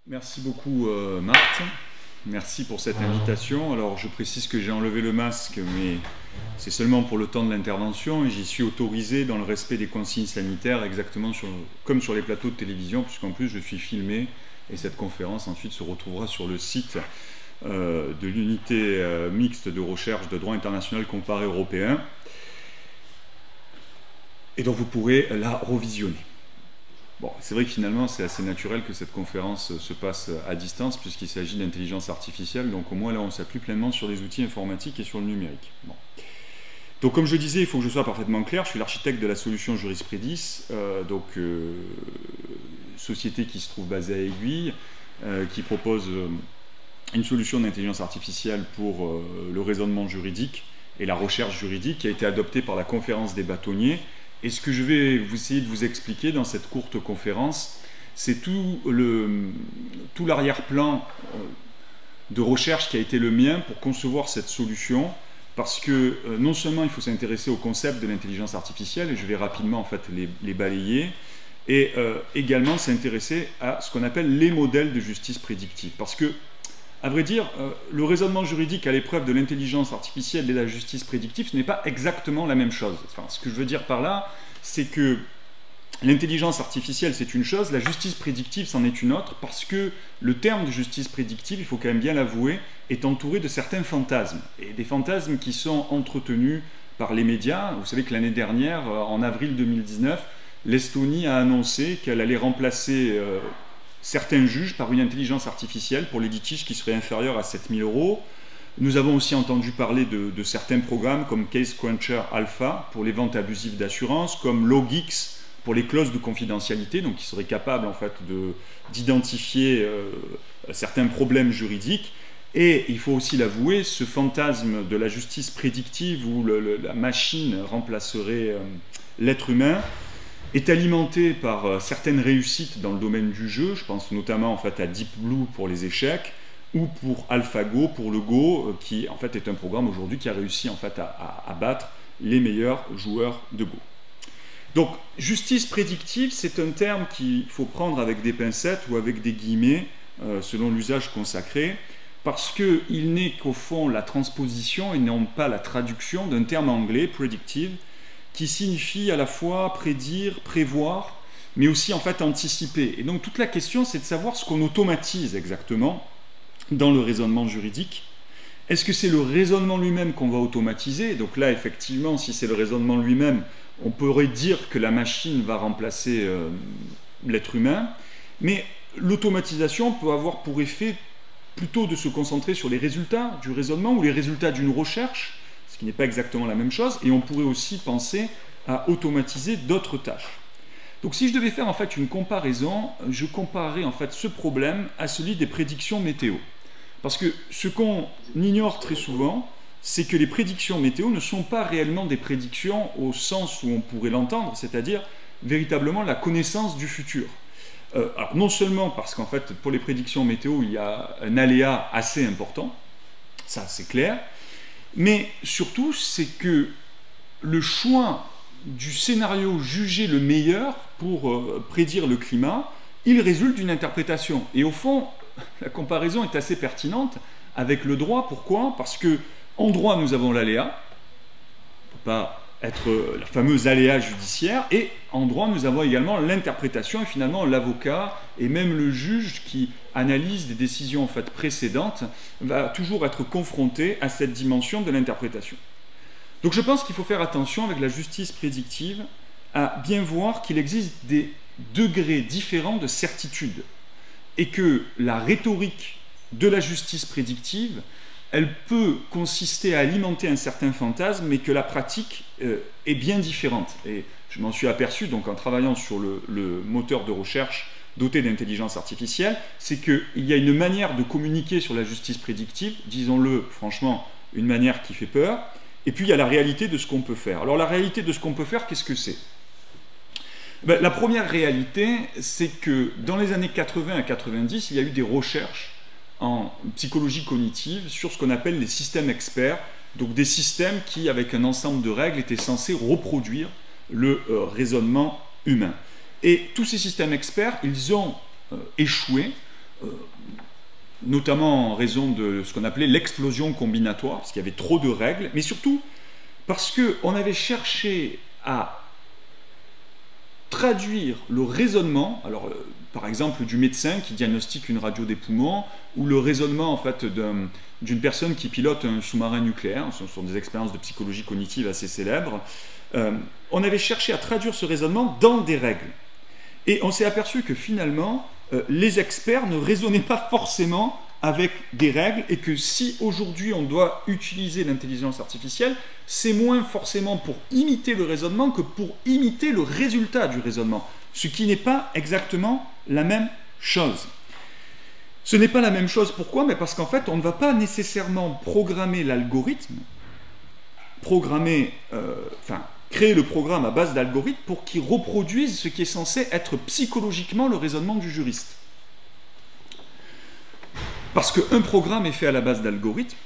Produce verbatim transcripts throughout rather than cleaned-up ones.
Merci beaucoup euh, Marthe, merci pour cette invitation. Alors je précise que j'ai enlevé le masque, mais c'est seulement pour le temps de l'intervention et j'y suis autorisé dans le respect des consignes sanitaires, exactement sur, comme sur les plateaux de télévision, puisqu'en plus je suis filmé et cette conférence ensuite se retrouvera sur le site euh, de l'unité euh, mixte de recherche de droit international comparé européen. Et donc vous pourrez la revisionner. Bon, c'est vrai que finalement c'est assez naturel que cette conférence se passe à distance puisqu'il s'agit d'intelligence artificielle, donc au moins là on s'appuie pleinement sur les outils informatiques et sur le numérique. Bon. Donc comme je disais, il faut que je sois parfaitement clair, je suis l'architecte de la solution Jurispredis, euh, donc euh, société qui se trouve basée à Aiguille, euh, qui propose euh, une solution d'intelligence artificielle pour euh, le raisonnement juridique et la recherche juridique qui a été adoptée par la conférence des bâtonniers. Et ce que je vais vous essayer de vous expliquer dans cette courte conférence, c'est tout le, tout l'arrière-plan de recherche qui a été le mien pour concevoir cette solution, parce que euh, non seulement il faut s'intéresser au concept de l'intelligence artificielle, et je vais rapidement en fait les, les balayer, et euh, également s'intéresser à ce qu'on appelle les modèles de justice prédictive. Parce que, à vrai dire, euh, le raisonnement juridique à l'épreuve de l'intelligence artificielle et de la justice prédictive, ce n'est pas exactement la même chose. Enfin, ce que je veux dire par là, c'est que l'intelligence artificielle, c'est une chose, la justice prédictive, c'en est une autre, parce que le terme de justice prédictive, il faut quand même bien l'avouer, est entouré de certains fantasmes, et des fantasmes qui sont entretenus par les médias. Vous savez que l'année dernière, en avril deux mille dix-neuf, l'Estonie a annoncé qu'elle allait remplacer euh, certains juges par une intelligence artificielle pour les litiges qui seraient inférieurs à sept mille euros. Nous avons aussi entendu parler de, de certains programmes comme Case Cruncher Alpha pour les ventes abusives d'assurance, comme Logix pour les clauses de confidentialité, donc qui seraient capables en fait d'identifier euh, certains problèmes juridiques. Et il faut aussi l'avouer, ce fantasme de la justice prédictive où le, le, la machine remplacerait euh, l'être humain est alimenté par euh, certaines réussites dans le domaine du jeu. Je pense notamment en fait à Deep Blue pour les échecs ou pour AlphaGo pour le Go, euh, qui en fait est un programme aujourd'hui qui a réussi en fait à, à, à battre les meilleurs joueurs de Go. Donc, justice prédictive, c'est un terme qu'il faut prendre avec des pincettes ou avec des guillemets, euh, selon l'usage consacré, parce qu'il n'est qu'au fond la transposition et non pas la traduction d'un terme anglais, predictive, qui signifie à la fois prédire, prévoir, mais aussi en fait anticiper. Et donc toute la question, c'est de savoir ce qu'on automatise exactement dans le raisonnement juridique. Est-ce que c'est le raisonnement lui-même qu'on va automatiser? Donc là, effectivement, si c'est le raisonnement lui-même, on pourrait dire que la machine va remplacer euh, l'être humain, mais l'automatisation peut avoir pour effet plutôt de se concentrer sur les résultats du raisonnement ou les résultats d'une recherche, ce qui n'est pas exactement la même chose, et on pourrait aussi penser à automatiser d'autres tâches. Donc si je devais faire en fait une comparaison, je comparerais en fait ce problème à celui des prédictions météo. Parce que ce qu'on ignore très souvent, c'est que les prédictions météo ne sont pas réellement des prédictions au sens où on pourrait l'entendre, c'est-à-dire véritablement la connaissance du futur. Euh, alors non seulement parce qu'en fait pour les prédictions météo il y a un aléa assez important, ça c'est clair, mais surtout c'est que le choix du scénario jugé le meilleur pour euh, prédire le climat, il résulte d'une interprétation. Et au fond, la comparaison est assez pertinente avec le droit. Pourquoi? Parce que en droit, nous avons l'aléa, on ne peut pas être la fameuse aléa judiciaire, et en droit, nous avons également l'interprétation, et finalement l'avocat, et même le juge qui analyse des décisions en fait précédentes, va toujours être confronté à cette dimension de l'interprétation. Donc je pense qu'il faut faire attention avec la justice prédictive à bien voir qu'il existe des degrés différents de certitude, et que la rhétorique de la justice prédictive, elle peut consister à alimenter un certain fantasme, mais que la pratique euh, est bien différente. Et je m'en suis aperçu, donc en travaillant sur le, le moteur de recherche doté d'intelligence artificielle, c'est qu'il y a une manière de communiquer sur la justice prédictive, disons-le franchement, une manière qui fait peur, et puis il y a la réalité de ce qu'on peut faire. Alors la réalité de ce qu'on peut faire, qu'est-ce que c'est? Ben, la première réalité, c'est que dans les années quatre-vingts à quatre-vingt-dix, il y a eu des recherches en psychologie cognitive sur ce qu'on appelle les systèmes experts, donc des systèmes qui, avec un ensemble de règles, étaient censés reproduire le euh, raisonnement humain. Et tous ces systèmes experts, ils ont euh, échoué euh, notamment en raison de ce qu'on appelait l'explosion combinatoire, parce qu'il y avait trop de règles, mais surtout parce qu'on avait cherché à traduire le raisonnement, alors euh, par exemple du médecin qui diagnostique une radio des poumons, ou le raisonnement en fait d'une personne qui pilote un sous-marin nucléaire, ce sont des expériences de psychologie cognitive assez célèbres. Euh, on avait cherché à traduire ce raisonnement dans des règles. Et on s'est aperçu que finalement, euh, les experts ne raisonnaient pas forcément avec des règles, et que si aujourd'hui on doit utiliser l'intelligence artificielle, c'est moins forcément pour imiter le raisonnement que pour imiter le résultat du raisonnement, ce qui n'est pas exactement la même chose. Ce n'est pas la même chose, pourquoi? Mais parce qu'en fait, on ne va pas nécessairement programmer l'algorithme, programmer, euh, enfin, créer le programme à base d'algorithmes pour qu'il reproduise ce qui est censé être psychologiquement le raisonnement du juriste. Parce qu'un programme est fait à la base d'algorithmes,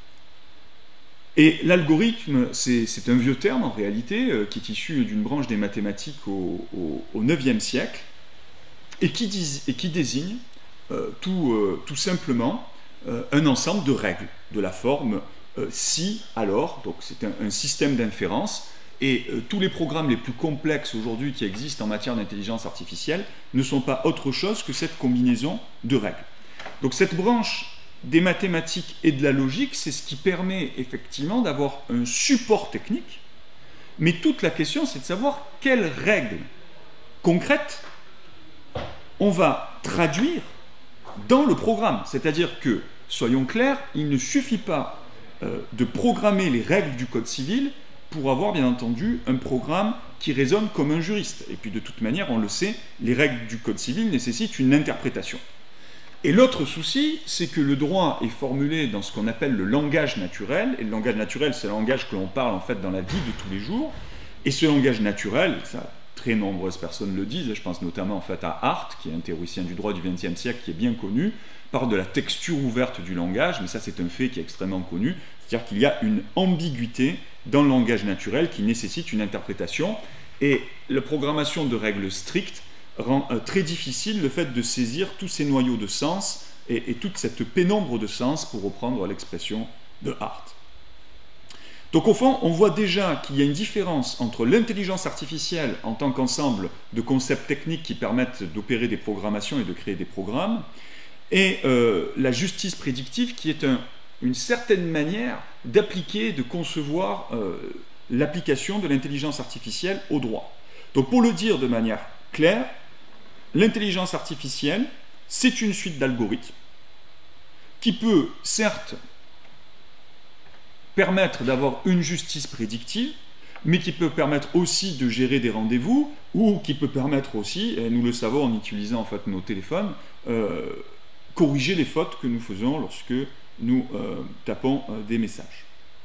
et l'algorithme, c'est un vieux terme en réalité, euh, qui est issu d'une branche des mathématiques au, au, au neuvième siècle, et qui, dis, et qui désigne euh, tout, euh, tout simplement euh, un ensemble de règles, de la forme euh, si, alors, donc c'est un, un système d'inférence, et euh, tous les programmes les plus complexes aujourd'hui qui existent en matière d'intelligence artificielle ne sont pas autre chose que cette combinaison de règles. Donc cette branche des mathématiques et de la logique, c'est ce qui permet effectivement d'avoir un support technique, mais toute la question c'est de savoir quelles règles concrètes on va traduire dans le programme. C'est-à-dire que, soyons clairs, il ne suffit pas euh, de programmer les règles du code civil pour avoir bien entendu un programme qui résonne comme un juriste. Et puis de toute manière, on le sait, les règles du code civil nécessitent une interprétation. Et l'autre souci, c'est que le droit est formulé dans ce qu'on appelle le langage naturel, et le langage naturel, c'est le langage que l'on parle en fait dans la vie de tous les jours, et ce langage naturel, ça, très nombreuses personnes le disent, je pense notamment en fait à Hart, qui est un théoricien du droit du vingtième siècle, qui est bien connu, parle de la texture ouverte du langage, mais ça c'est un fait qui est extrêmement connu, c'est-à-dire qu'il y a une ambiguïté dans le langage naturel qui nécessite une interprétation, et la programmation de règles strictes rend euh, très difficile le fait de saisir tous ces noyaux de sens et, et toute cette pénombre de sens, pour reprendre l'expression de Hart. Donc au fond, on voit déjà qu'il y a une différence entre l'intelligence artificielle en tant qu'ensemble de concepts techniques qui permettent d'opérer des programmations et de créer des programmes, et euh, la justice prédictive qui est un, une certaine manière d'appliquer, de concevoir euh, l'application de l'intelligence artificielle au droit. Donc pour le dire de manière claire, l'intelligence artificielle, c'est une suite d'algorithmes qui peut, certes, permettre d'avoir une justice prédictive, mais qui peut permettre aussi de gérer des rendez-vous, ou qui peut permettre aussi, et nous le savons en utilisant en fait nos téléphones, euh, corriger les fautes que nous faisons lorsque nous euh, tapons euh, des messages.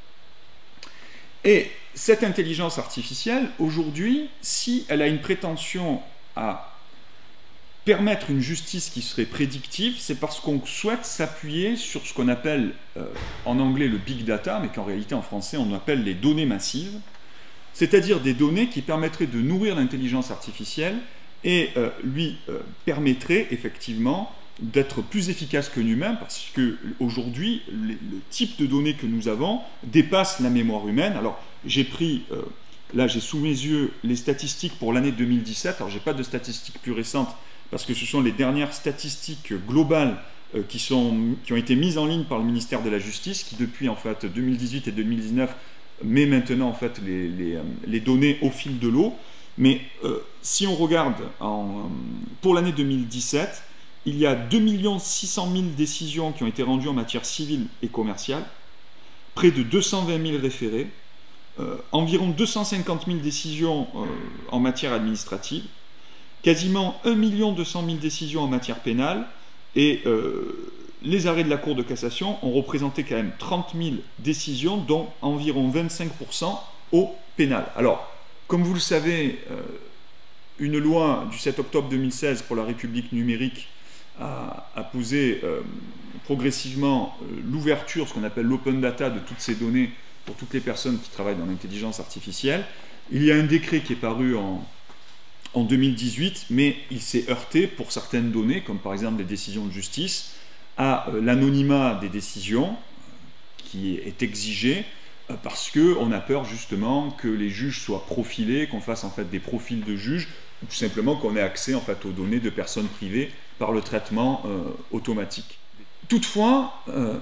Et cette intelligence artificielle, aujourd'hui, si elle a une prétention à permettre une justice qui serait prédictive, c'est parce qu'on souhaite s'appuyer sur ce qu'on appelle euh, en anglais le big data, mais qu'en réalité en français on appelle les données massives, c'est-à-dire des données qui permettraient de nourrir l'intelligence artificielle et euh, lui euh, permettraient effectivement d'être plus efficace qu'un humain, parce qu'aujourd'hui, le type de données que nous avons dépasse la mémoire humaine. Alors, j'ai pris, euh, là j'ai sous mes yeux les statistiques pour l'année deux mille dix-sept, alors j'ai pas de statistiques plus récentes, parce que ce sont les dernières statistiques globales euh, qui, sont, qui ont été mises en ligne par le ministère de la Justice, qui depuis en fait deux mille dix-huit et deux mille dix-neuf met maintenant en fait les, les, les données au fil de l'eau. Mais euh, si on regarde en, pour l'année deux mille dix-sept, il y a deux millions six cent mille décisions qui ont été rendues en matière civile et commerciale, près de deux cent vingt mille référés, euh, environ deux cent cinquante mille décisions euh, en matière administrative, quasiment un million deux cent mille décisions en matière pénale, et euh, les arrêts de la Cour de cassation ont représenté quand même trente mille décisions, dont environ vingt-cinq pour cent au pénal. Alors, comme vous le savez, euh, une loi du sept octobre deux mille seize pour la République numérique a, a posé euh, progressivement euh, l'ouverture, ce qu'on appelle l'open data, de toutes ces données pour toutes les personnes qui travaillent dans l'intelligence artificielle. Il y a un décret qui est paru en en deux mille dix-huit, mais il s'est heurté pour certaines données, comme par exemple les décisions de justice, à euh, l'anonymat des décisions qui est exigé euh, parce qu'on a peur justement que les juges soient profilés, qu'on fasse en fait des profils de juges, ou tout simplement qu'on ait accès en fait aux données de personnes privées par le traitement euh, automatique. Toutefois, euh,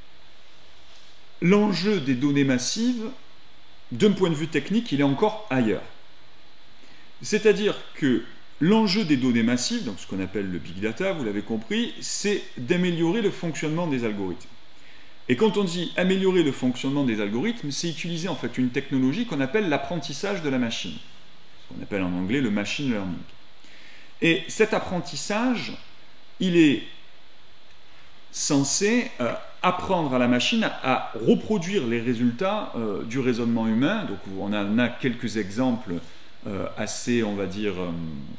l'enjeu des données massives, d'un point de vue technique, il est encore ailleurs. C'est-à-dire que l'enjeu des données massives, donc ce qu'on appelle le big data, vous l'avez compris, c'est d'améliorer le fonctionnement des algorithmes. Et quand on dit améliorer le fonctionnement des algorithmes, c'est utiliser en fait une technologie qu'on appelle l'apprentissage de la machine, ce qu'on appelle en anglais le machine learning. Et cet apprentissage, il est censé euh, apprendre à la machine à, à reproduire les résultats euh, du raisonnement humain. Donc on en a quelques exemples euh, assez, on va dire, euh,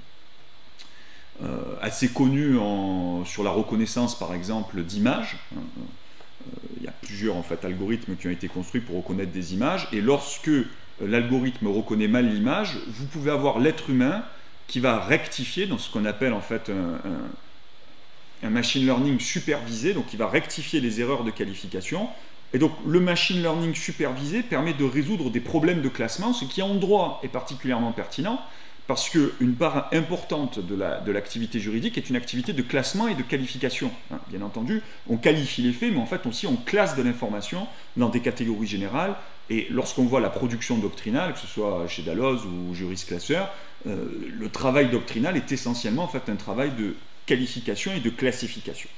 euh, assez connus en, sur la reconnaissance, par exemple, d'images. Il y a plusieurs en fait, algorithmes qui ont été construits pour reconnaître des images, et lorsque l'algorithme reconnaît mal l'image, vous pouvez avoir l'être humain qui va rectifier dans ce qu'on appelle en fait un, un, un machine learning supervisé, donc il va rectifier les erreurs de qualification. Et donc le machine learning supervisé permet de résoudre des problèmes de classement, ce qui en droit est particulièrement pertinent, parce qu'une part importante de l'activité la, juridique est une activité de classement et de qualification. Hein, bien entendu, on qualifie les faits, mais en fait aussi on classe de l'information dans des catégories générales, et lorsqu'on voit la production doctrinale, que ce soit chez Dalloz ou Juris Classer, euh, le travail doctrinal est essentiellement en fait un travail de qualification et de classification.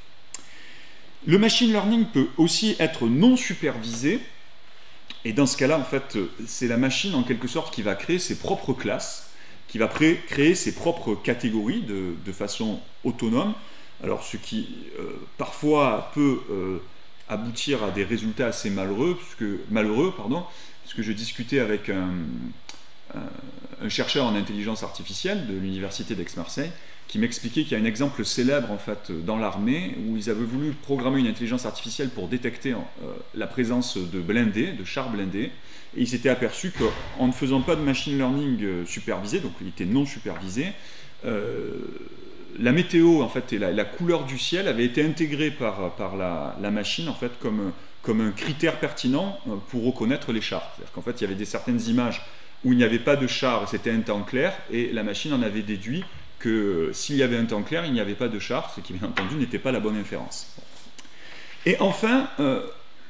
Le machine learning peut aussi être non supervisé, et dans ce cas-là, en fait, c'est la machine en quelque sorte qui va créer ses propres classes, qui va créer ses propres catégories de, de façon autonome, alors ce qui euh, parfois peut euh, aboutir à des résultats assez malheureux, puisque, malheureux, pardon, puisque je discutais avec un, un, un chercheur en intelligence artificielle de l'université d'Aix-Marseille, qui m'expliquait qu'il y a un exemple célèbre en fait, dans l'armée, où ils avaient voulu programmer une intelligence artificielle pour détecter euh, la présence de blindés, de chars blindés, et ils s'étaient aperçus qu'en ne faisant pas de machine learning supervisé, donc il était non supervisé, euh, la météo en fait, et la, la couleur du ciel avaient été intégrées par, par la, la machine en fait, comme, comme un critère pertinent pour reconnaître les chars. C'est-à-dire qu'en fait, il y avait des, certaines images où il n'y avait pas de chars, c'était un temps clair, et la machine en avait déduit que s'il y avait un temps clair, il n'y avait pas de chars, ce qui bien entendu n'était pas la bonne inférence. Et enfin, euh,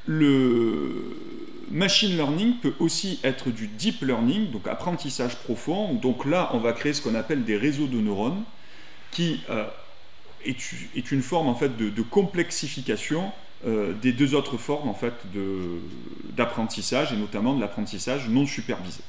le machine learning peut aussi être du deep learning, donc apprentissage profond. Donc là, on va créer ce qu'on appelle des réseaux de neurones, qui euh, est, est une forme en fait de, de complexification euh, des deux autres formes en fait d'apprentissage, et notamment de l'apprentissage non supervisé.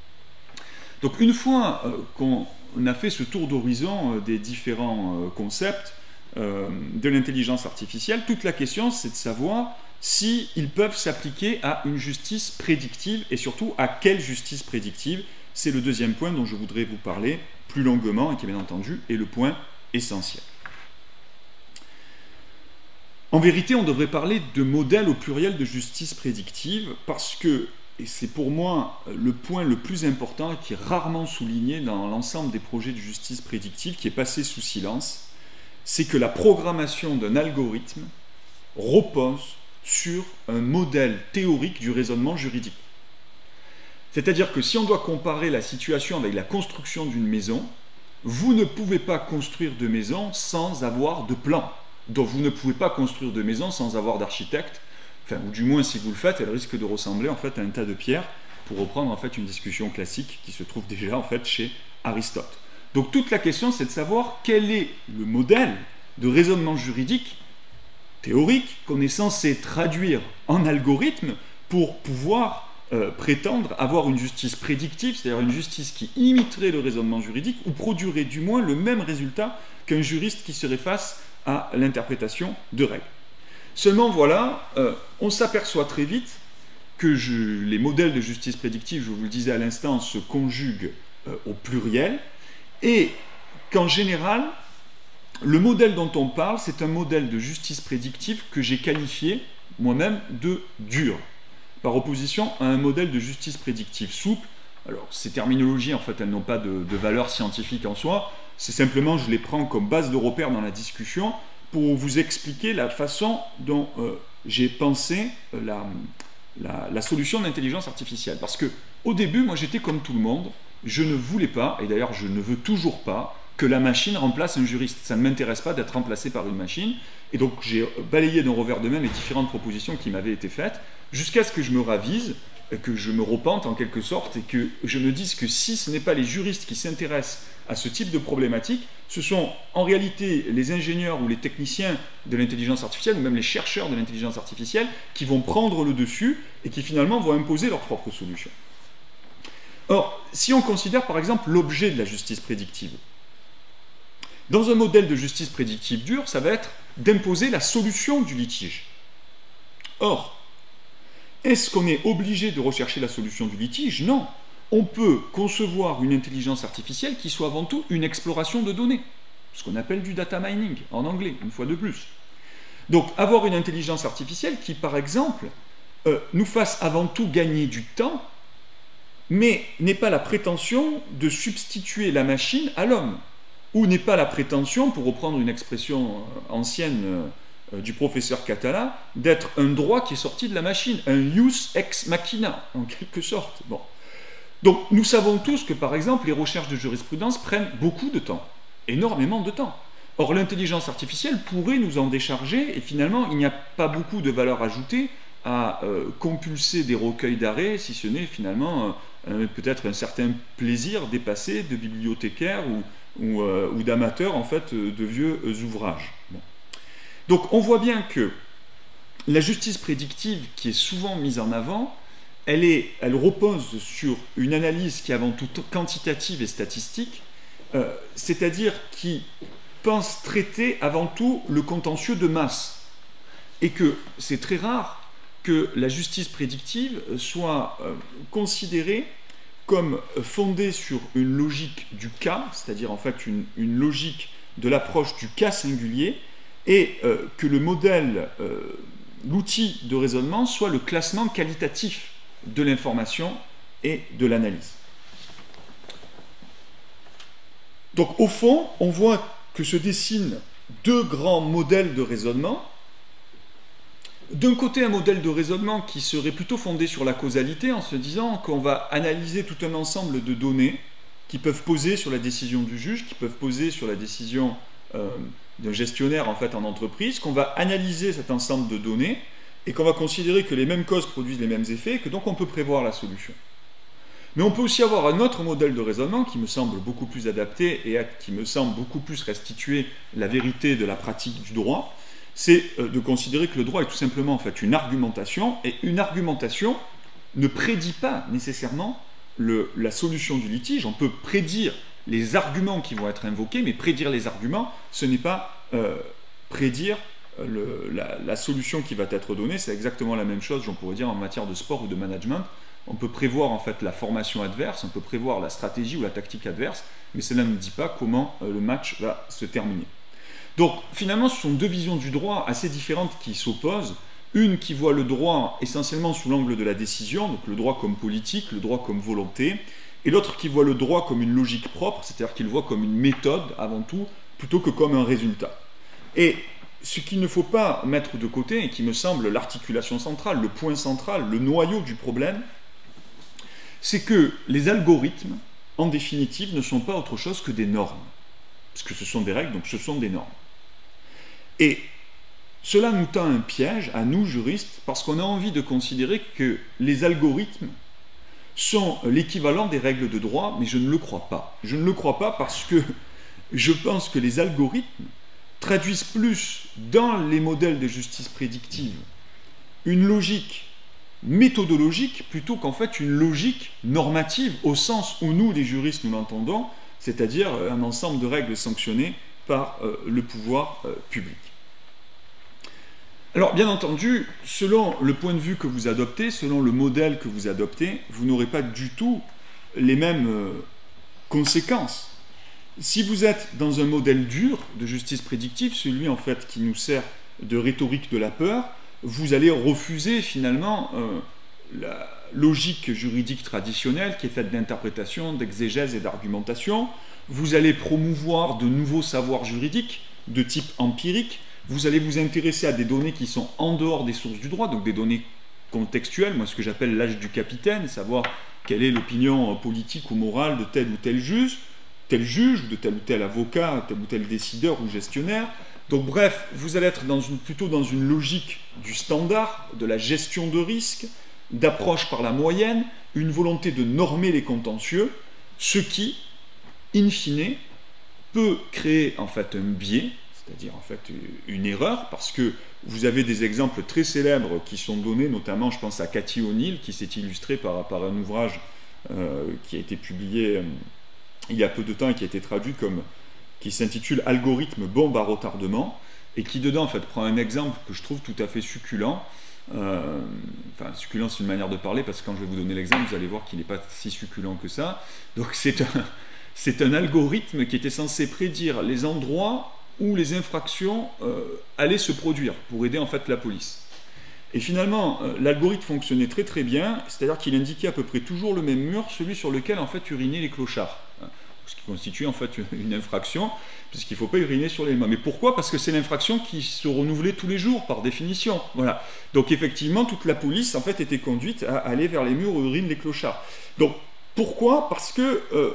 Donc une fois euh, qu'on a fait ce tour d'horizon euh, des différents euh, concepts euh, de l'intelligence artificielle, toute la question c'est de savoir s'ils peuvent s'appliquer à une justice prédictive, et surtout à quelle justice prédictive. C'est le deuxième point dont je voudrais vous parler plus longuement, et qui bien entendu est le point essentiel. En vérité, on devrait parler de modèle au pluriel de justice prédictive, parce que, et c'est pour moi le point le plus important, qui est rarement souligné dans l'ensemble des projets de justice prédictive, qui est passé sous silence, c'est que la programmation d'un algorithme repose sur un modèle théorique du raisonnement juridique. C'est-à-dire que si on doit comparer la situation avec la construction d'une maison, vous ne pouvez pas construire de maison sans avoir de plan. Donc vous ne pouvez pas construire de maison sans avoir d'architecte, enfin, ou du moins si vous le faites, elle risque de ressembler en fait à un tas de pierres, pour reprendre en fait une discussion classique qui se trouve déjà en fait chez Aristote. Donc toute la question c'est de savoir quel est le modèle de raisonnement juridique théorique qu'on est censé traduire en algorithme pour pouvoir euh, prétendre avoir une justice prédictive, c'est-à-dire une justice qui imiterait le raisonnement juridique ou produirait du moins le même résultat qu'un juriste qui serait face à l'interprétation de règles. Seulement voilà, euh, on s'aperçoit très vite que je, les modèles de justice prédictive, je vous le disais à l'instant, se conjuguent euh, au pluriel, et qu'en général, le modèle dont on parle, c'est un modèle de justice prédictive que j'ai qualifié moi-même de dur, par opposition à un modèle de justice prédictive souple, Alors, ces terminologies, en fait, elles n'ont pas de, de valeur scientifique en soi, c'est simplement, je les prends comme base de repère dans la discussion pour vous expliquer la façon dont euh, j'ai pensé euh, la, la, la solution d'intelligence artificielle. Parce que, au début, moi, j'étais comme tout le monde, je ne voulais pas, et d'ailleurs, je ne veux toujours pas, que la machine remplace un juriste. Ça ne m'intéresse pas d'être remplacé par une machine, et donc j'ai balayé d'un revers de main les différentes propositions qui m'avaient été faites, jusqu'à ce que je me ravise, que je me repente en quelque sorte, et que je me dise que si ce n'est pas les juristes qui s'intéressent à ce type de problématique, ce sont en réalité les ingénieurs ou les techniciens de l'intelligence artificielle, ou même les chercheurs de l'intelligence artificielle, qui vont prendre le dessus et qui finalement vont imposer leurs propres solutions. Or, si on considère par exemple l'objet de la justice prédictive, dans un modèle de justice prédictive dure, ça va être d'imposer la solution du litige. Or, est-ce qu'on est obligé de rechercher la solution du litige? Non. On peut concevoir une intelligence artificielle qui soit avant tout une exploration de données, ce qu'on appelle du data mining, en anglais, une fois de plus. Donc, avoir une intelligence artificielle qui, par exemple, euh, nous fasse avant tout gagner du temps, mais n'ait pas la prétention de substituer la machine à l'homme, ou n'est pas la prétention, pour reprendre une expression euh, ancienne euh, du professeur Catala, d'être un droit qui est sorti de la machine, un ius ex machina, en quelque sorte. Bon. Donc nous savons tous que par exemple les recherches de jurisprudence prennent beaucoup de temps, énormément de temps. Or l'intelligence artificielle pourrait nous en décharger et finalement il n'y a pas beaucoup de valeur ajoutée à euh, compulser des recueils d'arrêts, si ce n'est finalement euh, peut-être un certain plaisir dépassé de bibliothécaires ou, ou, euh, ou d'amateurs en fait de vieux euh, ouvrages. Bon. Donc on voit bien que la justice prédictive qui est souvent mise en avant, Elle, est, elle repose sur une analyse qui est avant tout quantitative et statistique, euh, c'est-à-dire qui pense traiter avant tout le contentieux de masse. Et que c'est très rare que la justice prédictive soit euh, considérée comme fondée sur une logique du cas, c'est-à-dire en fait une, une logique de l'approche du cas singulier, et euh, que le modèle, euh, l'outil de raisonnement soit le classement qualitatif de l'information et de l'analyse. Donc au fond, on voit que se dessinent deux grands modèles de raisonnement. D'un côté, un modèle de raisonnement qui serait plutôt fondé sur la causalité, en se disant qu'on va analyser tout un ensemble de données qui peuvent poser sur la décision du juge, qui peuvent poser sur la décision euh, d'un gestionnaire en fait en entreprise, qu'on va analyser cet ensemble de données et qu'on va considérer que les mêmes causes produisent les mêmes effets, et que donc on peut prévoir la solution. Mais on peut aussi avoir un autre modèle de raisonnement qui me semble beaucoup plus adapté et qui me semble beaucoup plus restituer la vérité de la pratique du droit, c'est de considérer que le droit est tout simplement en fait une argumentation, et une argumentation ne prédit pas nécessairement le, la solution du litige. On peut prédire les arguments qui vont être invoqués, mais prédire les arguments, ce n'est pas euh, prédire Le, la, la solution qui va être donnée. C'est exactement la même chose, j'en pourrais dire, en matière de sport ou de management. On peut prévoir en fait la formation adverse, on peut prévoir la stratégie ou la tactique adverse, mais cela ne dit pas comment euh, le match va se terminer. Donc finalement, ce sont deux visions du droit assez différentes qui s'opposent. Une qui voit le droit essentiellement sous l'angle de la décision, donc le droit comme politique, le droit comme volonté, et l'autre qui voit le droit comme une logique propre, c'est-à-dire qu'il le voit comme une méthode avant tout, plutôt que comme un résultat. Et ce qu'il ne faut pas mettre de côté, et qui me semble l'articulation centrale, le point central, le noyau du problème, c'est que les algorithmes, en définitive, ne sont pas autre chose que des normes. Parce que ce sont des règles, donc ce sont des normes. Et cela nous tend un piège, à nous, juristes, parce qu'on a envie de considérer que les algorithmes sont l'équivalent des règles de droit, mais je ne le crois pas. Je ne le crois pas parce que je pense que les algorithmes traduisent plus dans les modèles de justice prédictive une logique méthodologique plutôt qu'en fait une logique normative au sens où nous, les juristes, nous l'entendons, c'est-à-dire un ensemble de règles sanctionnées par euh, le pouvoir euh, public. Alors, bien entendu, selon le point de vue que vous adoptez, selon le modèle que vous adoptez, vous n'aurez pas du tout les mêmes euh, conséquences. Si vous êtes dans un modèle dur de justice prédictive, celui en fait qui nous sert de rhétorique de la peur, vous allez refuser finalement euh, la, logique juridique traditionnelle qui est faite d'interprétation, d'exégèse et d'argumentation. Vous allez promouvoir de nouveaux savoirs juridiques de type empirique. Vous allez vous intéresser à des données qui sont en dehors des sources du droit, donc des données contextuelles, moi ce que j'appelle l'âge du capitaine, savoir quelle est l'opinion politique ou morale de tel ou tel juge, tel juge, de tel ou tel avocat, tel ou tel décideur ou gestionnaire. Donc bref, vous allez être dans une, plutôt dans une logique du standard, de la gestion de risque, d'approche par la moyenne, une volonté de normer les contentieux, ce qui, in fine, peut créer en fait un biais, c'est-à-dire en fait une erreur, parce que vous avez des exemples très célèbres qui sont donnés, notamment je pense à Cathy O'Neill, qui s'est illustrée par, par un ouvrage euh, qui a été publié euh, il y a peu de temps et qui a été traduit comme, qui s'intitule « Algorithme bombe à retardement », et qui dedans en fait prend un exemple que je trouve tout à fait succulent. Euh, enfin, succulent c'est une manière de parler, parce que quand je vais vous donner l'exemple, vous allez voir qu'il n'est pas si succulent que ça. Donc c'est un, c'est un algorithme qui était censé prédire les endroits où les infractions euh, allaient se produire pour aider en fait la police. Et finalement, euh, l'algorithme fonctionnait très très bien, c'est-à-dire qu'il indiquait à peu près toujours le même mur, celui sur lequel en fait urinaient les clochards, hein, ce qui constitue en fait une infraction, puisqu'il ne faut pas uriner sur les mains. Mais pourquoi? Parce que c'est l'infraction qui se renouvelait tous les jours, par définition. Voilà. Donc effectivement, toute la police en fait était conduite à aller vers les murs où urinent les clochards. Donc pourquoi? Parce que euh,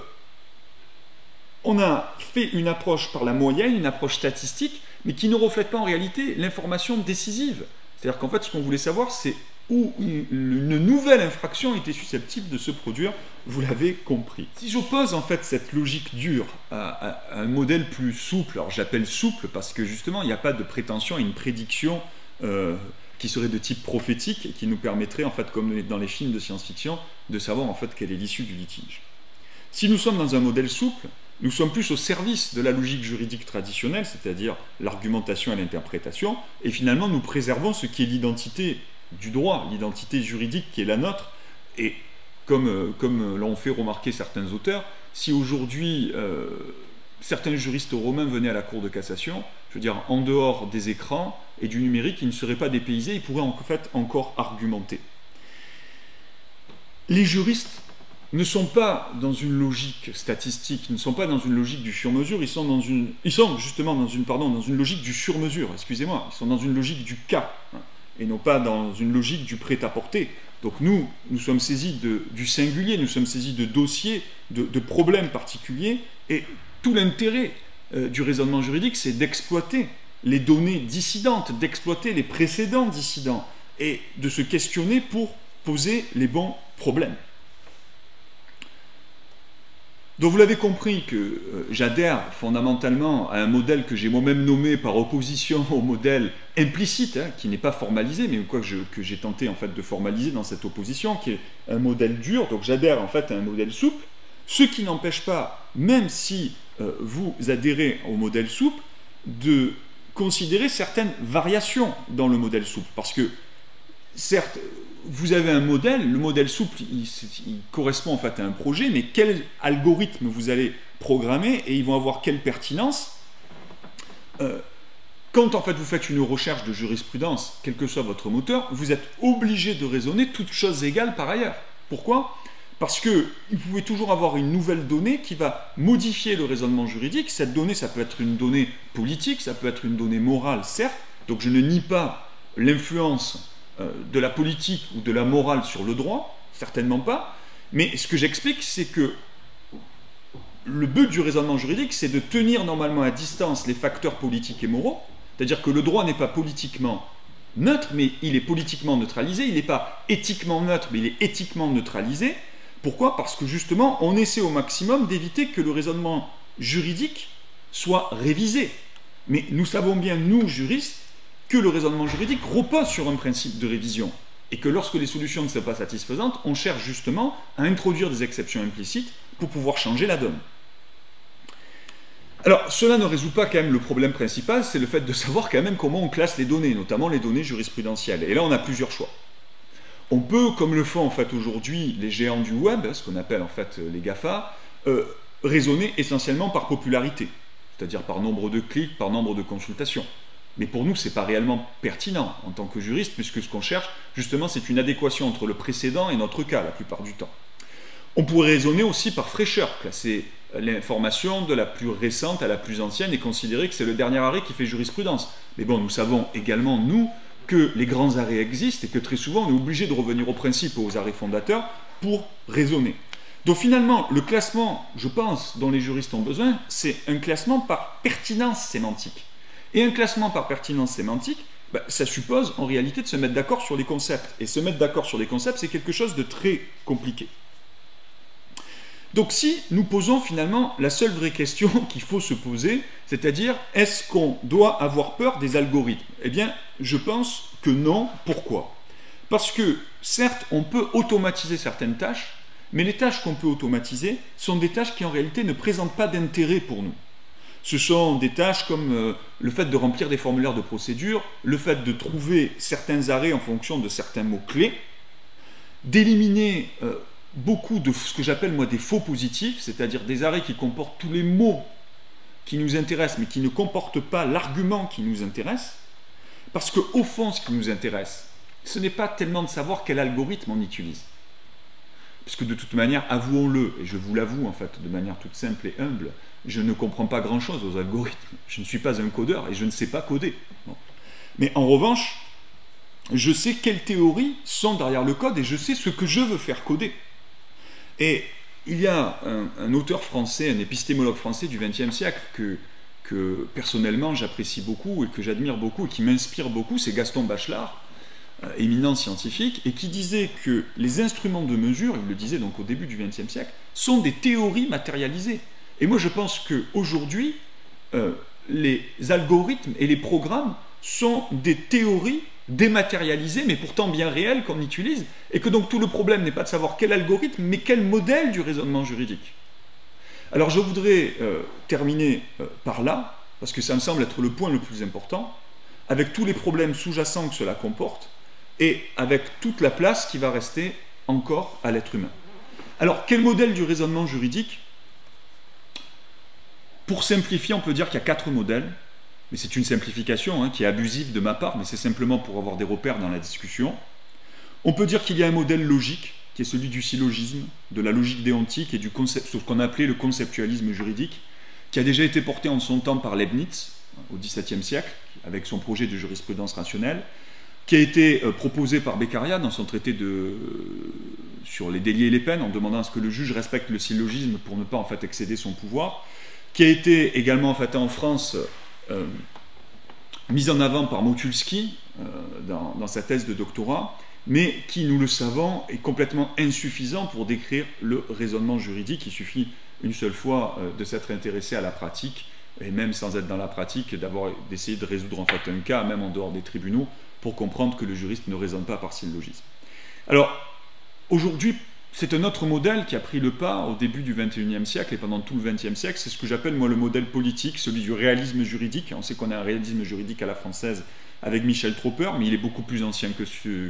on a fait une approche par la moyenne, une approche statistique, mais qui ne reflète pas en réalité l'information décisive. C'est-à-dire qu'en fait, ce qu'on voulait savoir, c'est où une nouvelle infraction était susceptible de se produire, vous l'avez compris. Si j'oppose en fait cette logique dure à, à, à un modèle plus souple, alors j'appelle souple parce que justement, il n'y a pas de prétention à une prédiction euh, qui serait de type prophétique et qui nous permettrait, en fait, comme dans les films de science-fiction, de savoir en fait quelle est l'issue du litige. Si nous sommes dans un modèle souple, nous sommes plus au service de la logique juridique traditionnelle, c'est-à-dire l'argumentation et l'interprétation, et finalement nous préservons ce qui est l'identité du droit, l'identité juridique qui est la nôtre. Et comme, euh, comme l'ont fait remarquer certains auteurs, si aujourd'hui euh, certains juristes romains venaient à la Cour de cassation, je veux dire en dehors des écrans et du numérique, ils ne seraient pas dépaysés, ils pourraient en fait encore argumenter. Les juristes ne sont pas dans une logique statistique, ne sont pas dans une logique du sur-mesure, ils sont dans une, ils sont justement dans une, pardon, dans une logique du sur-mesure, excusez-moi, ils sont dans une logique du cas, hein, et non pas dans une logique du prêt-à-porter. Donc nous, nous sommes saisis de, du singulier, nous sommes saisis de dossiers, de, de problèmes particuliers, et tout l'intérêt euh, du raisonnement juridique, c'est d'exploiter les données dissidentes, d'exploiter les précédents dissidents, et de se questionner pour poser les bons problèmes. Donc vous l'avez compris que euh, j'adhère fondamentalement à un modèle que j'ai moi-même nommé par opposition au modèle implicite, hein, qui n'est pas formalisé, mais quoi que, je, que j'ai tenté en fait de formaliser dans cette opposition, qui est un modèle dur. Donc j'adhère en fait à un modèle souple, ce qui n'empêche pas, même si euh, vous adhérez au modèle souple, de considérer certaines variations dans le modèle souple, parce que certes, vous avez un modèle, le modèle souple, il, il correspond en fait à un projet, mais quel algorithme vous allez programmer et ils vont avoir quelle pertinence euh, quand en fait vous faites une recherche de jurisprudence, quel que soit votre moteur, vous êtes obligé de raisonner toutes choses égales par ailleurs. Pourquoi? Parce que vous pouvez toujours avoir une nouvelle donnée qui va modifier le raisonnement juridique. Cette donnée, ça peut être une donnée politique, ça peut être une donnée morale, certes, donc je ne nie pas l'influence de la politique ou de la morale sur le droit, certainement pas, mais ce que j'explique, c'est que le but du raisonnement juridique, c'est de tenir normalement à distance les facteurs politiques et moraux, c'est-à-dire que le droit n'est pas politiquement neutre, mais il est politiquement neutralisé, il n'est pas éthiquement neutre, mais il est éthiquement neutralisé. Pourquoi? Parce que justement, on essaie au maximum d'éviter que le raisonnement juridique soit révisé. Mais nous savons bien, nous, juristes, que le raisonnement juridique repose sur un principe de révision, et que lorsque les solutions ne sont pas satisfaisantes, on cherche justement à introduire des exceptions implicites pour pouvoir changer la donne. Alors, cela ne résout pas quand même le problème principal, c'est le fait de savoir quand même comment on classe les données, notamment les données jurisprudentielles. Et là, on a plusieurs choix. On peut, comme le font en fait aujourd'hui les géants du web, ce qu'on appelle en fait les GAFA, euh, raisonner essentiellement par popularité, c'est-à-dire par nombre de clics, par nombre de consultations. Mais pour nous, ce n'est pas réellement pertinent en tant que juriste, puisque ce qu'on cherche, justement, c'est une adéquation entre le précédent et notre cas, la plupart du temps. On pourrait raisonner aussi par fraîcheur, classer l'information de la plus récente à la plus ancienne et considérer que c'est le dernier arrêt qui fait jurisprudence. Mais bon, nous savons également, nous, que les grands arrêts existent et que très souvent, on est obligé de revenir aux principes et aux arrêts fondateurs pour raisonner. Donc finalement, le classement, je pense, dont les juristes ont besoin, c'est un classement par pertinence sémantique. Et un classement par pertinence sémantique, bah, ça suppose en réalité de se mettre d'accord sur les concepts. Et se mettre d'accord sur les concepts, c'est quelque chose de très compliqué. Donc si nous posons finalement la seule vraie question qu'il faut se poser, c'est-à-dire, est-ce qu'on doit avoir peur des algorithmes? Eh bien, je pense que non. Pourquoi? Parce que, certes, on peut automatiser certaines tâches, mais les tâches qu'on peut automatiser sont des tâches qui en réalité ne présentent pas d'intérêt pour nous. Ce sont des tâches comme euh, le fait de remplir des formulaires de procédure, le fait de trouver certains arrêts en fonction de certains mots-clés, d'éliminer euh, beaucoup de ce que j'appelle moi des faux positifs, c'est-à-dire des arrêts qui comportent tous les mots qui nous intéressent, mais qui ne comportent pas l'argument qui nous intéresse, parce qu'au fond, ce qui nous intéresse, ce n'est pas tellement de savoir quel algorithme on utilise. Parce que de toute manière, avouons-le, et je vous l'avoue en fait de manière toute simple et humble, je ne comprends pas grand-chose aux algorithmes. Je ne suis pas un codeur et je ne sais pas coder. Bon. Mais en revanche, je sais quelles théories sont derrière le code et je sais ce que je veux faire coder. Et il y a un, un auteur français, un épistémologue français du vingtième siècle que, que personnellement j'apprécie beaucoup et que j'admire beaucoup et qui m'inspire beaucoup, c'est Gaston Bachelard, euh, éminent scientifique, et qui disait que les instruments de mesure, il le disait donc au début du vingtième siècle, sont des théories matérialisées. Et moi je pense qu'aujourd'hui, euh, les algorithmes et les programmes sont des théories dématérialisées, mais pourtant bien réelles qu'on utilise, et que donc tout le problème n'est pas de savoir quel algorithme, mais quel modèle du raisonnement juridique. Alors je voudrais euh, terminer euh, par là, parce que ça me semble être le point le plus important, avec tous les problèmes sous-jacents que cela comporte, et avec toute la place qui va rester encore à l'être humain. Alors quel modèle du raisonnement juridique? Pour simplifier, on peut dire qu'il y a quatre modèles. Mais c'est une simplification hein, qui est abusive de ma part, mais c'est simplement pour avoir des repères dans la discussion. On peut dire qu'il y a un modèle logique, qui est celui du syllogisme, de la logique déontique et du concept, ce qu'on appelait le conceptualisme juridique, qui a déjà été porté en son temps par Leibniz, au dix-septième siècle, avec son projet de jurisprudence rationnelle, qui a été euh, proposé par Beccaria dans son traité de, euh, sur les délits et les peines, en demandant à ce que le juge respecte le syllogisme pour ne pas en fait excéder son pouvoir, qui a été également en fait en France Euh, mise en avant par Motulski euh, dans, dans sa thèse de doctorat, mais qui, nous le savons, est complètement insuffisant pour décrire le raisonnement juridique. Il suffit une seule fois euh, de s'être intéressé à la pratique, et même sans être dans la pratique, d'avoir d'essayer de résoudre en fait un cas, même en dehors des tribunaux, pour comprendre que le juriste ne raisonne pas par syllogisme. Alors, aujourd'hui, c'est un autre modèle qui a pris le pas au début du vingt et unième siècle et pendant tout le vingtième siècle. C'est ce que j'appelle moi le modèle politique, celui du réalisme juridique. On sait qu'on a un réalisme juridique à la française avec Michel Tropper, mais il est beaucoup plus ancien que, ce...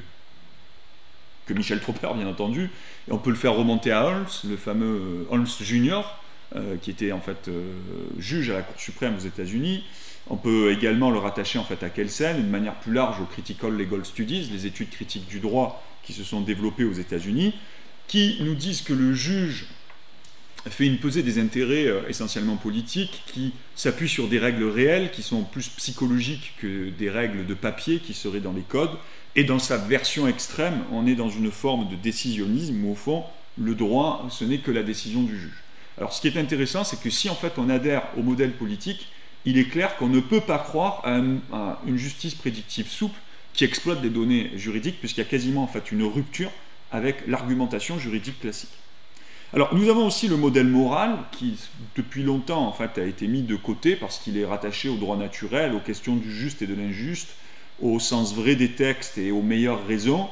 que Michel Tropper, bien entendu. Et on peut le faire remonter à Holmes, le fameux Holmes junior, euh, qui était en fait euh, juge à la Cour suprême aux États-Unis. On peut également le rattacher en fait à Kelsen, d'une manière plus large aux Critical Legal Studies, les études critiques du droit qui se sont développées aux États-Unis, qui nous disent que le juge fait une pesée des intérêts euh, essentiellement politiques, qui s'appuie sur des règles réelles, qui sont plus psychologiques que des règles de papier qui seraient dans les codes, et dans sa version extrême, on est dans une forme de décisionnisme où au fond, le droit, ce n'est que la décision du juge. Alors ce qui est intéressant, c'est que si en fait on adhère au modèle politique, il est clair qu'on ne peut pas croire à, un, à une justice prédictive souple qui exploite des données juridiques, puisqu'il y a quasiment en fait une rupture avec l'argumentation juridique classique. Alors, nous avons aussi le modèle moral, qui, depuis longtemps, en fait, a été mis de côté, parce qu'il est rattaché au droit naturel, aux questions du juste et de l'injuste, au sens vrai des textes et aux meilleures raisons.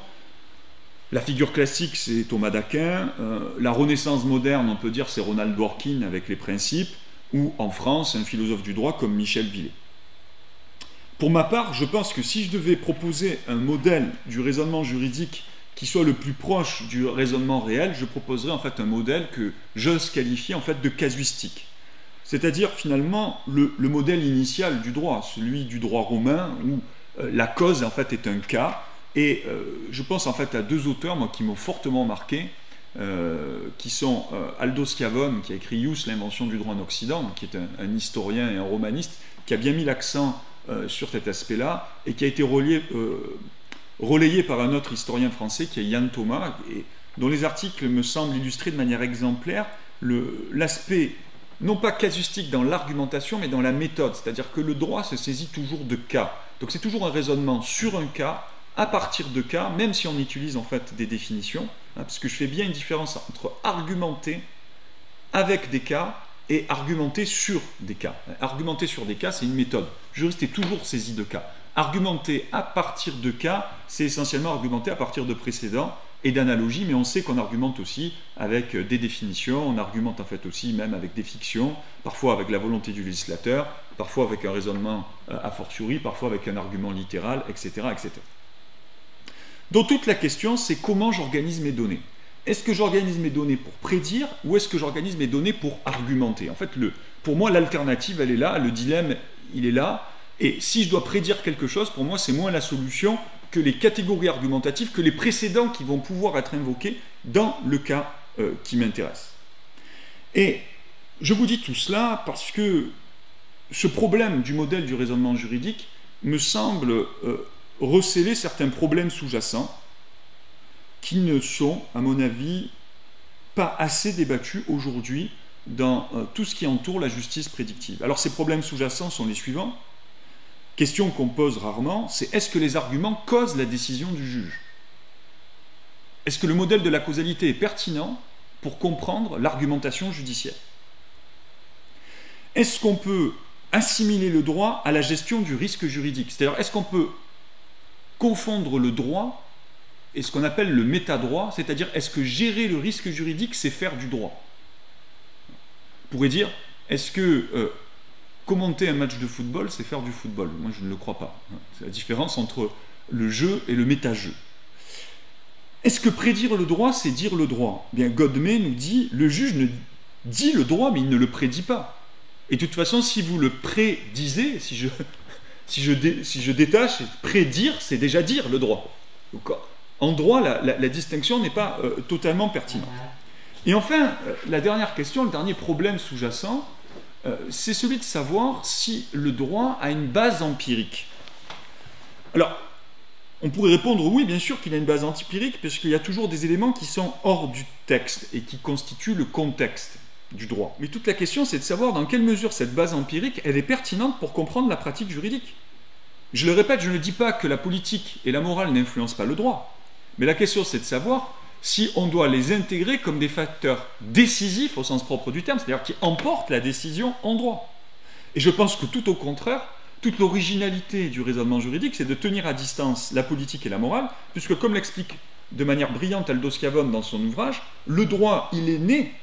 La figure classique, c'est Thomas d'Aquin. Euh, la Renaissance moderne, on peut dire, c'est Ronald Dworkin avec les principes, ou, en France, un philosophe du droit comme Michel Villet. Pour ma part, je pense que si je devais proposer un modèle du raisonnement juridique qui soit le plus proche du raisonnement réel, je proposerais en fait un modèle que j'ose qualifier en fait de casuistique. c'est-à-dire finalement le, le modèle initial du droit, celui du droit romain, où euh, la cause en fait est un cas, et euh, je pense en fait à deux auteurs moi, qui m'ont fortement marqué, euh, qui sont euh, Aldo Schiavone, qui a écrit Ius, l'invention du droit en Occident, qui est un, un historien et un romaniste, qui a bien mis l'accent euh, sur cet aspect-là, et qui a été relié, euh, relayé par un autre historien français, qui est Yann Thomas, et dont les articles me semblent illustrer de manière exemplaire l'aspect, non pas casuistique dans l'argumentation, mais dans la méthode, c'est-à-dire que le droit se saisit toujours de cas. Donc c'est toujours un raisonnement sur un cas, à partir de cas, même si on utilise en fait des définitions, hein, parce que je fais bien une différence entre argumenter avec des cas et argumenter sur des cas. Argumenter sur des cas, c'est une méthode. Le juriste est toujours saisi de cas. Argumenter à partir de cas, c'est essentiellement argumenter à partir de précédents et d'analogies, mais on sait qu'on argumente aussi avec des définitions, on argumente en fait aussi même avec des fictions, parfois avec la volonté du législateur, parfois avec un raisonnement a fortiori, parfois avec un argument littéral, et cetera, et cetera. Donc toute la question, c'est comment j'organise mes données. Est-ce que j'organise mes données pour prédire ou est-ce que j'organise mes données pour argumenter? En fait, le, pour moi, l'alternative, elle est là, le dilemme, il est là, et si je dois prédire quelque chose, pour moi, c'est moins la solution que les catégories argumentatives, que les précédents qui vont pouvoir être invoqués dans le cas euh, qui m'intéresse. Et je vous dis tout cela parce que ce problème du modèle du raisonnement juridique me semble euh, recéler certains problèmes sous-jacents qui ne sont, à mon avis, pas assez débattus aujourd'hui dans euh, tout ce qui entoure la justice prédictive. Alors ces problèmes sous-jacents sont les suivants. Question qu'on pose rarement, c'est est-ce que les arguments causent la décision du juge? Est-ce que le modèle de la causalité est pertinent pour comprendre l'argumentation judiciaire? Est-ce qu'on peut assimiler le droit à la gestion du risque juridique? C'est-à-dire, est-ce qu'on peut confondre le droit et ce qu'on appelle le métadroit, c'est-à-dire est-ce que gérer le risque juridique, c'est faire du droit? On pourrait dire, est-ce que euh, commenter un match de football, c'est faire du football? Moi, je ne le crois pas. C'est la différence entre le jeu et le méta-jeu. Est-ce que prédire le droit, c'est dire le droit? Bien, Godmé nous dit, le juge ne dit le droit, mais il ne le prédit pas. Et de toute façon, si vous le prédisez, si je, si je, dé, si je détache, prédire, c'est déjà dire le droit. Donc, en droit, la, la, la distinction n'est pas euh, totalement pertinente. Et enfin, euh, la dernière question, le dernier problème sous-jacent, Euh, c'est celui de savoir si le droit a une base empirique. Alors, on pourrait répondre oui, bien sûr qu'il a une base empirique, puisqu'il y a toujours des éléments qui sont hors du texte et qui constituent le contexte du droit. Mais toute la question, c'est de savoir dans quelle mesure cette base empirique, elle est pertinente pour comprendre la pratique juridique. Je le répète, je ne dis pas que la politique et la morale n'influencent pas le droit, mais la question, c'est de savoir si on doit les intégrer comme des facteurs décisifs au sens propre du terme, c'est-à-dire qui emportent la décision en droit. Et je pense que tout au contraire, toute l'originalité du raisonnement juridique, c'est de tenir à distance la politique et la morale, puisque comme l'explique de manière brillante Aldo Schiavone dans son ouvrage, le droit, il est né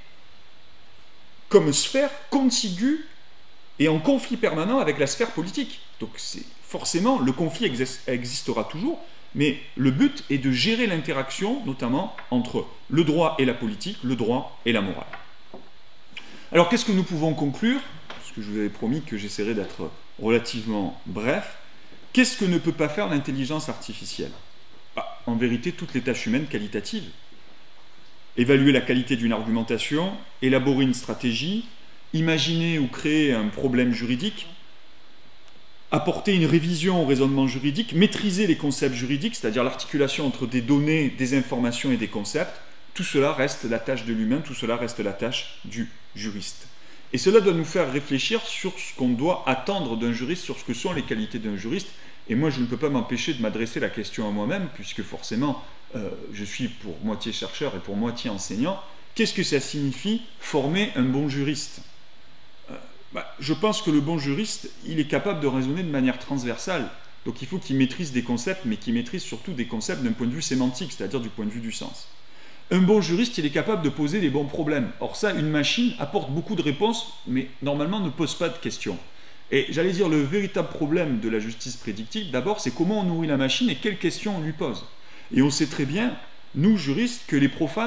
comme sphère contiguë et en conflit permanent avec la sphère politique. Donc c'est forcément, le conflit existe, existera toujours, mais le but est de gérer l'interaction, notamment entre le droit et la politique, le droit et la morale. Alors qu'est-ce que nous pouvons conclure? Parce que je vous avais promis que j'essaierai d'être relativement bref. Qu'est-ce que ne peut pas faire l'intelligence artificielle? Bah, en vérité, toutes les tâches humaines qualitatives. Évaluer la qualité d'une argumentation, élaborer une stratégie, imaginer ou créer un problème juridique, apporter une révision au raisonnement juridique, maîtriser les concepts juridiques, c'est-à-dire l'articulation entre des données, des informations et des concepts, tout cela reste la tâche de l'humain, tout cela reste la tâche du juriste. Et cela doit nous faire réfléchir sur ce qu'on doit attendre d'un juriste, sur ce que sont les qualités d'un juriste. Et moi, je ne peux pas m'empêcher de m'adresser la question à moi-même, puisque forcément, euh, je suis pour moitié chercheur et pour moitié enseignant. Qu'est-ce que ça signifie former un bon juriste? Bah, je pense que le bon juriste, il est capable de raisonner de manière transversale. Donc il faut qu'il maîtrise des concepts, mais qu'il maîtrise surtout des concepts d'un point de vue sémantique, c'est-à-dire du point de vue du sens. Un bon juriste, il est capable de poser les bons problèmes. Or ça, une machine apporte beaucoup de réponses, mais normalement ne pose pas de questions. Et j'allais dire, le véritable problème de la justice prédictive, d'abord, c'est comment on nourrit la machine et quelles questions on lui pose. Et on sait très bien, nous, juristes, que les profanes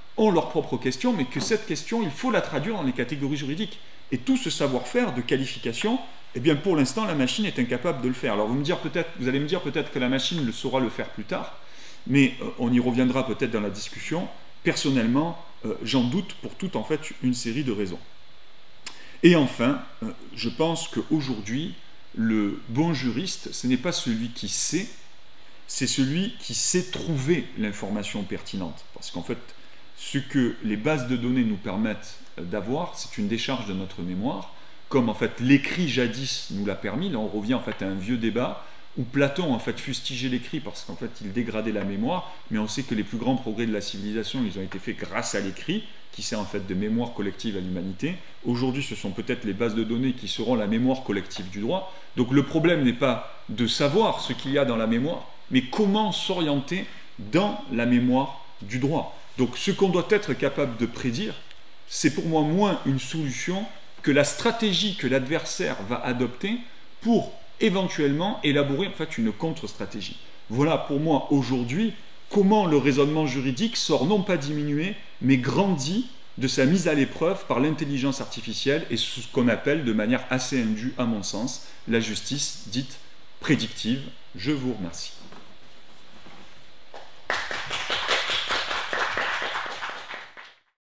ont leurs propres questions, mais que cette question, il faut la traduire dans les catégories juridiques. Et tout ce savoir-faire de qualification, eh bien pour l'instant, la machine est incapable de le faire. Alors vous, me dire peut-être, vous allez me dire peut-être que la machine le saura le faire plus tard, mais euh, on y reviendra peut-être dans la discussion. Personnellement, euh, j'en doute pour toute en fait une série de raisons. Et enfin, euh, je pense qu'aujourd'hui, le bon juriste, ce n'est pas celui qui sait, c'est celui qui sait trouver l'information pertinente. Parce qu'en fait, ce que les bases de données nous permettent d'avoir, c'est une décharge de notre mémoire, comme en fait l'écrit jadis nous l'a permis. Là, on revient en fait à un vieux débat où Platon en fait fustigeait l'écrit parce qu'en fait il dégradait la mémoire, mais on sait que les plus grands progrès de la civilisation, ils ont été faits grâce à l'écrit, qui sert en fait de mémoire collective à l'humanité. Aujourd'hui, ce sont peut-être les bases de données qui seront la mémoire collective du droit. Donc le problème n'est pas de savoir ce qu'il y a dans la mémoire, mais comment s'orienter dans la mémoire du droit. Donc ce qu'on doit être capable de prédire, c'est pour moi moins une solution que la stratégie que l'adversaire va adopter pour éventuellement élaborer en fait une contre-stratégie. Voilà pour moi aujourd'hui comment le raisonnement juridique sort non pas diminué, mais grandi de sa mise à l'épreuve par l'intelligence artificielle et ce qu'on appelle de manière assez indue, à mon sens, la justice dite prédictive. Je vous remercie.